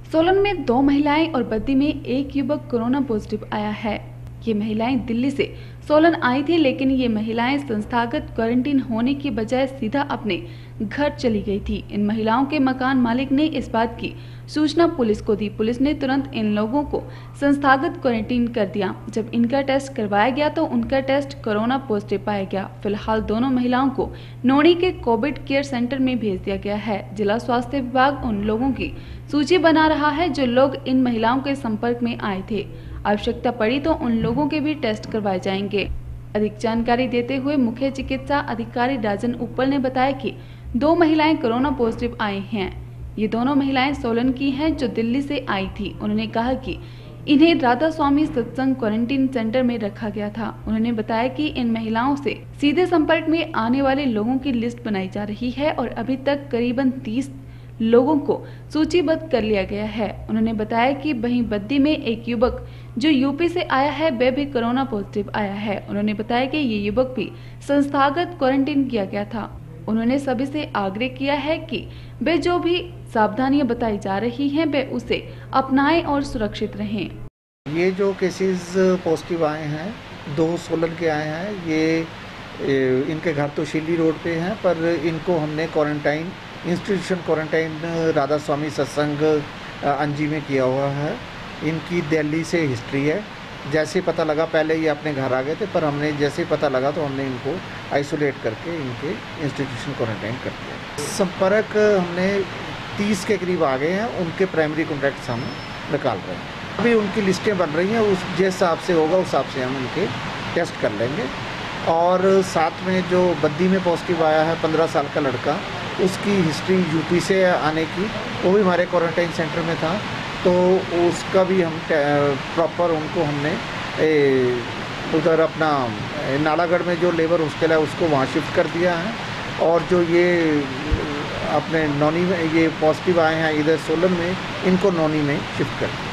सोलन में 2 महिलाएं और बद्दी में एक युवक कोरोना पॉजिटिव आया है। ये महिलाएं दिल्ली से सोलन आई थी, लेकिन ये महिलाएं संस्थागत क्वारंटीन होने की बजाय सीधा अपने घर चली गई थी। इन महिलाओं के मकान मालिक ने इस बात की सूचना पुलिस को दी। पुलिस ने तुरंत इन लोगों को संस्थागत क्वारंटीन कर दिया। जब इनका टेस्ट करवाया गया तो उनका टेस्ट कोरोना पॉजिटिव पाया गया। फिलहाल दोनों महिलाओं को नोनी के कोविड केयर सेंटर में भेज दिया गया है। जिला स्वास्थ्य विभाग उन लोगों की सूची बना रहा है जो लोग इन महिलाओं के संपर्क में आए थे। आवश्यकता पड़ी तो उन लोगों के भी टेस्ट करवाए जाएंगे। अधिक जानकारी देते हुए मुख्य चिकित्सा अधिकारी राजन उप्पल ने बताया कि 2 महिलाएं कोरोना पॉजिटिव आई हैं। ये दोनों महिलाएं सोलन की हैं जो दिल्ली से आई थी। उन्होंने कहा कि इन्हें राधा स्वामी सत्संग क्वारंटीन सेंटर में रखा गया था। उन्होंने बताया कि इन महिलाओं से सीधे संपर्क में आने वाले लोगों की लिस्ट बनाई जा रही है और अभी तक करीबन 30 लोगों को सूचीबद्ध कर लिया गया है। उन्होंने बताया कि वहीं बद्दी में एक युवक जो यूपी से आया है वह भी कोरोना पॉजिटिव आया है। उन्होंने बताया कि ये युवक भी संस्थागत क्वारंटीन किया गया था। उन्होंने सभी से आग्रह किया है कि वे जो भी सावधानियां बताई जा रही हैं वे उसे अपनाएं और सुरक्षित रहें। ये जो केसेस पॉजिटिव आए हैं 2 सोलन के आए हैं, ये इनके घर तो शिल्ली रोड पे हैं, पर इनको हमने quarantine institution quarantine Radha Swami Satsang अंजी में किया हुआ है। इनकी दिल्ली से हिस्ट्री है। जैसे पता लगा, पहले ये अपने घर आ गए थे, पर हमने जैसे पता लगा तो हमने इनको आइसोलेट करके इनके इंस्टीट्यूशन क्वारंटाइन कर दिया। संपर्क हमने 30 के करीब आ गए हैं, उनके प्राइमरी कॉन्टैक्ट्स हम निकाल रहे हैं। अभी उनकी लिस्टें बन रही हैं, उस जिस हिसाब से होगा उस हिसाब से हम उनके टेस्ट कर लेंगे। और साथ में जो बद्दी में पॉजिटिव आया है 15 साल का लड़का, उसकी हिस्ट्री यूपी से आने की, वो भी हमारे क्वारंटाइन सेंटर में था, तो उसका भी हम प्रॉपर उनको हमने उधर अपना नालागढ़ में जो लेबर हॉस्टल है उसको वहाँ शिफ्ट कर दिया है। और जो ये अपने नौनी में ये पॉजिटिव आए हैं इधर सोलन में, इनको नौनी में शिफ्ट कर दिया।